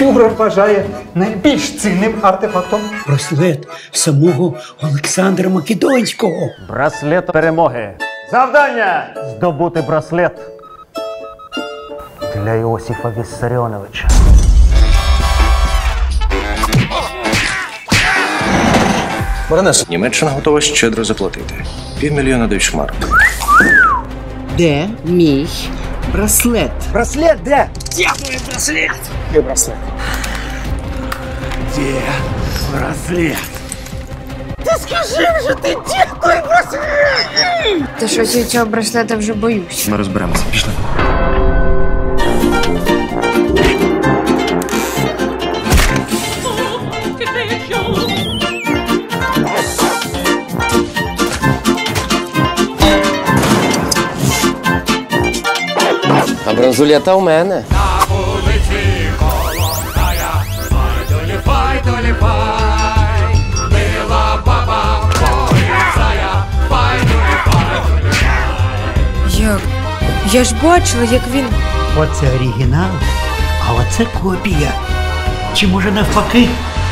фюрер вважає найбільш цінним артефактом. Браслет самого Олександра Македонського. Браслет перемоги. Завдання – здобути браслет для Іосифа Віссаріоновича. Баронесо, Німеччина готова щедро заплатити. 500 000 дойчмарок. Де мій браслет? Браслет де? Де мій браслет? Де браслет? Де браслет? Ти скажи вже, ти де той браслет? Та щось я цього браслета вже боюсь. Ми розберемося. Пішли. А бронзулета у мене. Як? Я ж бачила, як він... Оце оригінал, а оце копія. Чи може навпаки?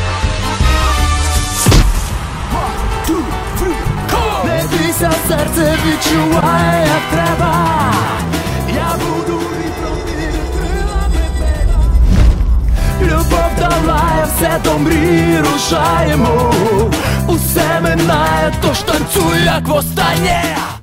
Не бійся, серце відчуває, як треба. Я буду відновити крилами тебе. Любов долає все до мрії рушаємо. Усе минає, тож танцюй, як востаннє.